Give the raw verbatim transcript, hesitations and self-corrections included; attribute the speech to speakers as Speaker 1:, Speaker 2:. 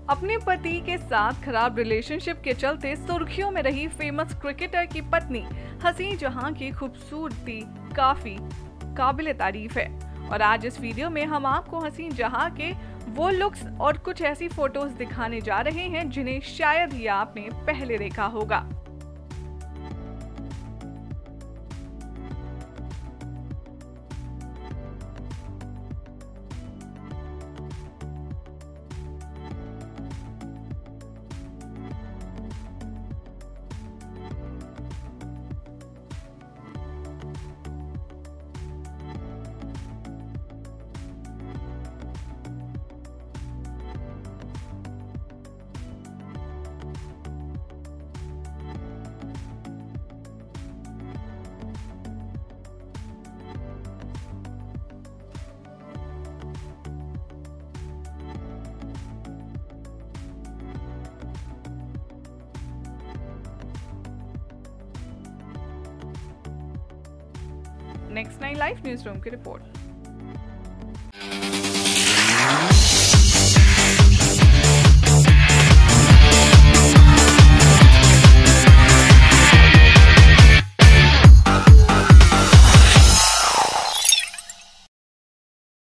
Speaker 1: अपने पति के साथ खराब रिलेशनशिप के चलते सुर्खियों में रही फेमस क्रिकेटर की पत्नी हसीन जहां की खूबसूरती काफी काबिले तारीफ है। और आज इस वीडियो में हम आपको हसीन जहां के वो लुक्स और कुछ ऐसी फोटोज दिखाने जा रहे हैं जिन्हें शायद ही आपने पहले देखा होगा। Next nine live news room की रिपोर्ट।